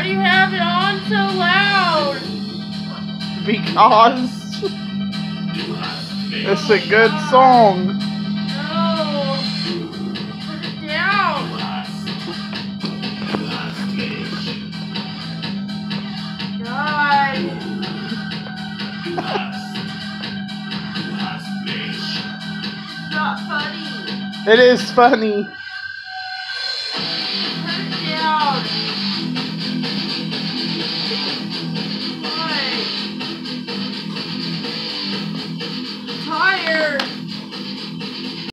do you have it on so loud? Because it's a good song. No. Put it down. God. It's not funny. It is funny.